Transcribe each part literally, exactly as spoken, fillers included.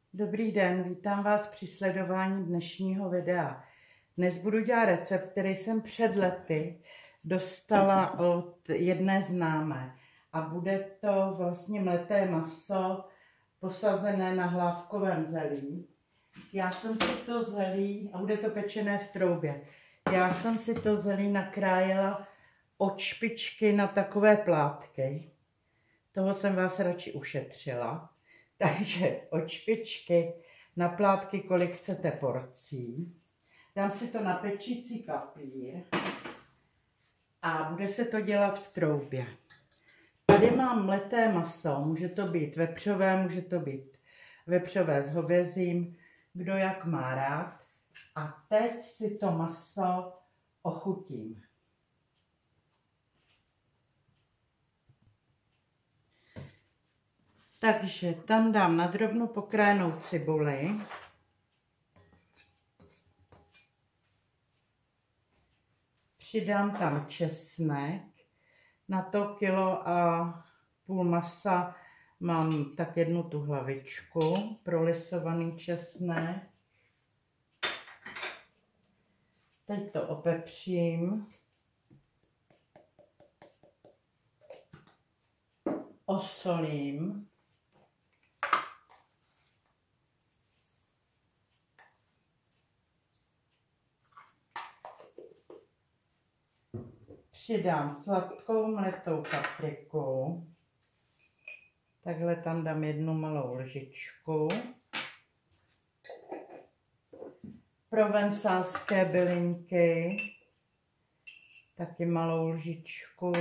Dobrý den, vítám vás při sledování dnešního videa. Dnes budu dělat recept, který jsem před lety dostala od jedné známé. A bude to vlastně mleté maso posazené na hlávkovém zelí. Já jsem si to zelí, a bude to pečené v troubě, já jsem si to zelí nakrájela od špičky na takové plátky. Toho jsem vás radši ušetřila. Takže od špičky na plátky, kolik chcete porcí. Dám si to na pečící papír a bude se to dělat v troubě. Tady mám mleté maso, může to být vepřové, může to být vepřové s hovězím, kdo jak má rád. A teď si to maso ochutím. Takže tam dám na drobno pokrájenou cibuli. Přidám tam česnek. Na to kilo a půl masa mám tak jednu tu hlavičku, prolisovaný česnek. Teď to opepřím. Osolím. Přidám sladkou mletou papriku. Takhle tam dám jednu malou lžičku. Provencálské bylinky. Taky malou lžičku.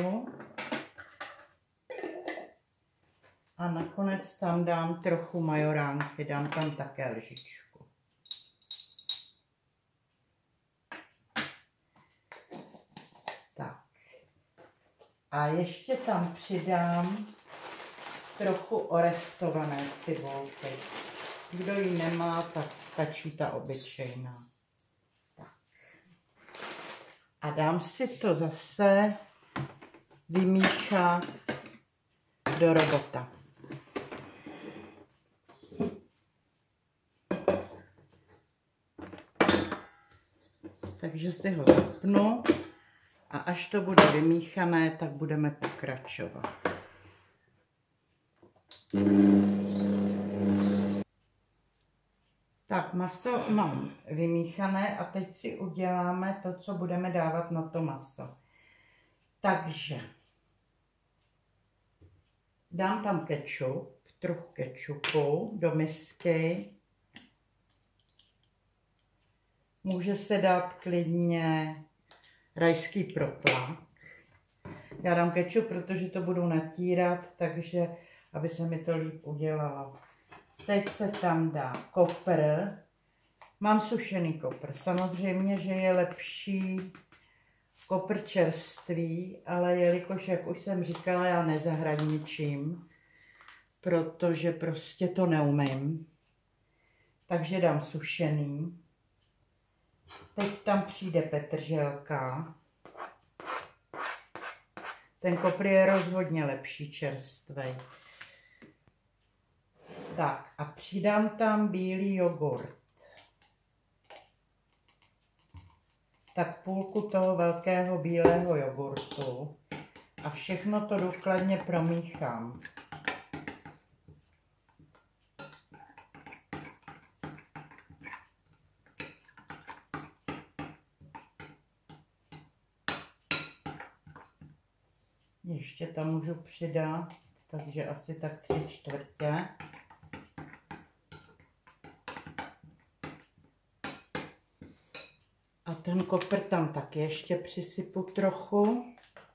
A nakonec tam dám trochu majoránky. Dám tam také lžičku. A ještě tam přidám trochu orestované cibulky. Kdo ji nemá, tak stačí ta obyčejná. Tak. A dám si to zase vymíchat do robota. Takže si ho zapnu. A až to bude vymíchané, tak budeme pokračovat. Tak, maso mám vymíchané a teď si uděláme to, co budeme dávat na to maso. Takže dám tam kečup, trochu kečupu do misky. Může se dát klidně rajský protlak. Já dám kečup, protože to budu natírat, takže aby se mi to líp udělalo. Teď se tam dá kopr. Mám sušený kopr. Samozřejmě, že je lepší kopr čerstvý, ale jelikož, jak už jsem říkala, já nezahradničím, protože prostě to neumím. Takže dám sušený. Teď tam přijde petrželka. Ten kopr je rozhodně lepší čerstvý. Tak a přidám tam bílý jogurt. Tak půlku toho velkého bílého jogurtu. A všechno to důkladně promíchám. Ještě tam můžu přidat, takže asi tak tři čtvrtě. A ten kopr tam taky ještě přisypu trochu.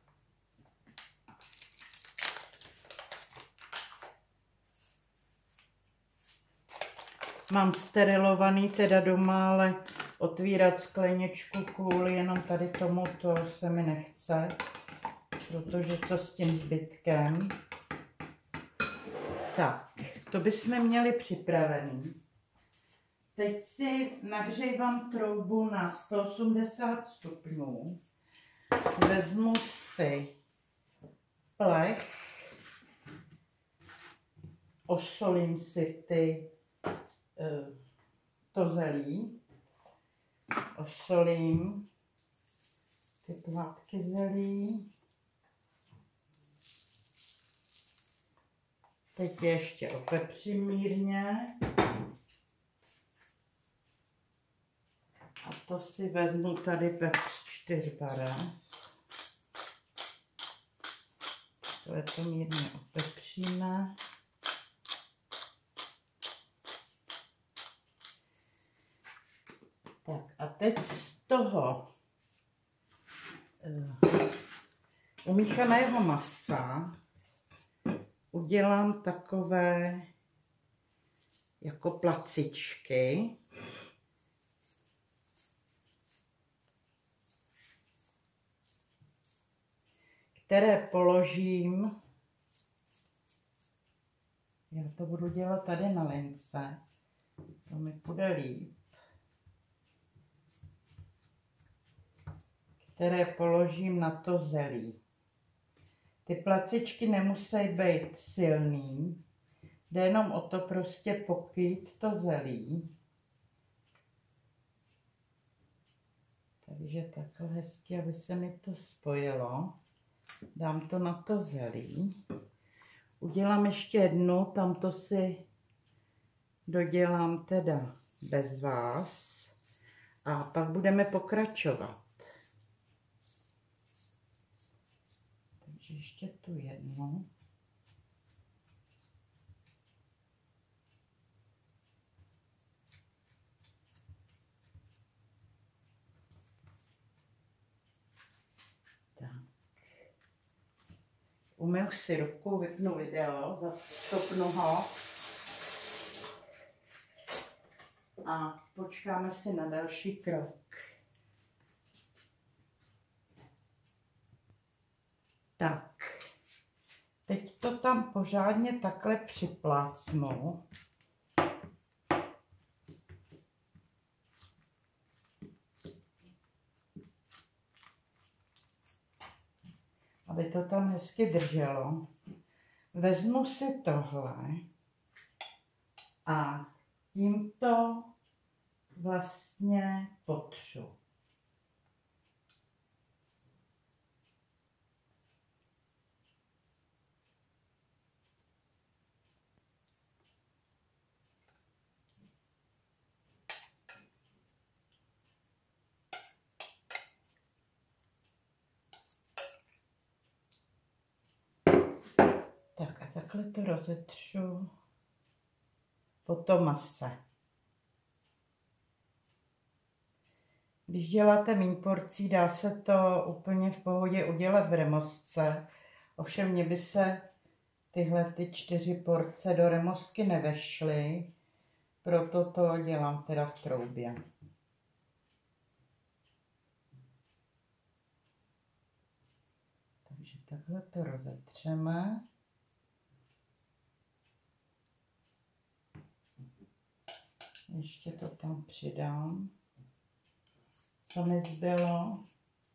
Mám sterilovaný teda doma, ale otvírat skleničku kvůli jenom tady tomu to se mi nechce. Protože co s tím zbytkem? Tak, to bychom měli připravený. Teď si nahřívám troubu na sto osmdesát stupňů. Vezmu si plech, osolím si ty to zelí, osolím ty plátky zelí. Teď ještě opepřím mírně. A to si vezmu tady pepř čtyřbarev. Tohle to mírně opepříme. Tak a teď z toho uh, umíchaného masa udělám takové jako placičky. Které položím, já to budu dělat tady na lince, to mi půjde líp, které položím na to zelí. Ty placičky nemusí být silný, jde jenom o to prostě pokrýt to zelí. Takže takhle hezky, aby se mi to spojilo. Dám to na to zelí. Udělám ještě jednu, tamto si dodělám teda bez vás. A pak budeme pokračovat. Takže ještě tu jednu. Umyju si ruku, vypnu video, zastopnu ho a počkáme si na další krok. Tak, teď to tam pořádně takhle připlácnu. Aby to tam hezky drželo. Vezmu si tohle a tímto vlastně potřu. Tak a takhle to rozetřu po tom mase. Když děláte míň porcí, dá se to úplně v pohodě udělat v remozce. Ovšem mně by se tyhle ty čtyři porce do remozky nevešly, proto to dělám teda v troubě. Takže takhle to rozetřeme. Ještě to tam přidám, co mi zbylo.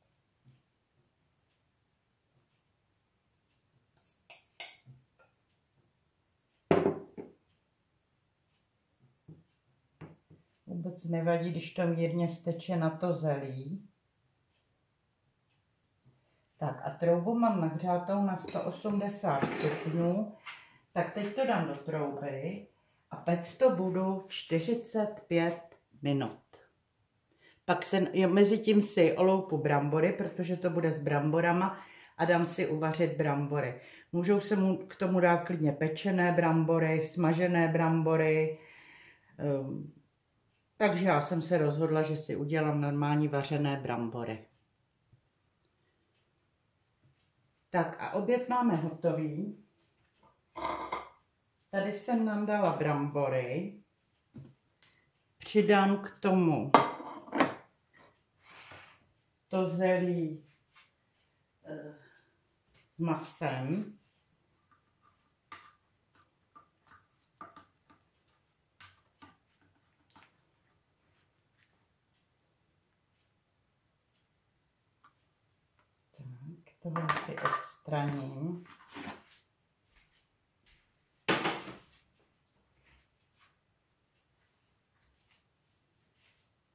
Vůbec nevadí, když to mírně steče na to zelí. Tak a troubu mám nahřátou na sto osmdesát stupňů, tak teď to dám do trouby. A pec to budu čtyřicet pět minut. Pak se, jo, mezi tím si oloupu brambory, protože to bude s bramborama a dám si uvařit brambory. Můžou se mu k tomu dát klidně pečené brambory, smažené brambory. Um, takže já jsem se rozhodla, že si udělám normální vařené brambory. Tak a oběd máme hotový. Tady jsem nám dala brambory, přidám k tomu to zelí e, s masem. Tak, tohle si odstraním.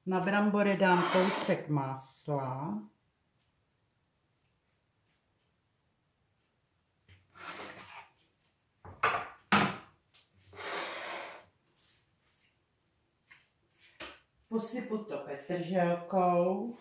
Na brambory dám kousek másla. Posypu to petrželkou.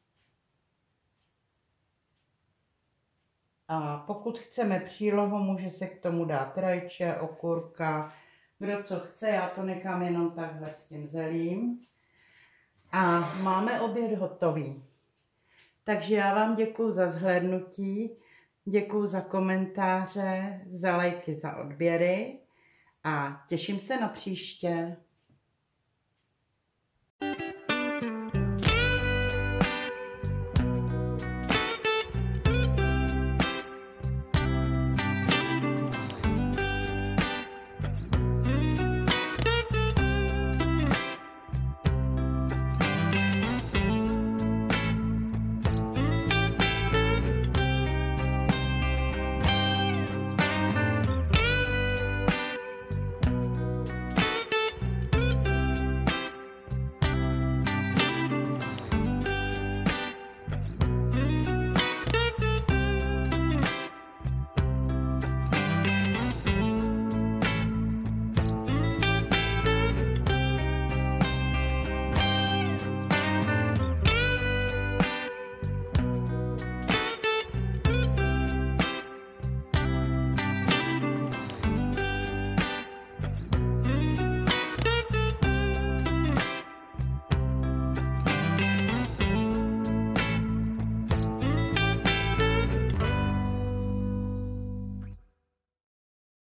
A pokud chceme přílohu, může se k tomu dát rajče, okurka, kdo co chce, já to nechám jenom takhle s tím zelím. A máme oběd hotový. Takže já vám děkuju za zhlédnutí, děkuju za komentáře, za lajky, za odběry a těším se na příště.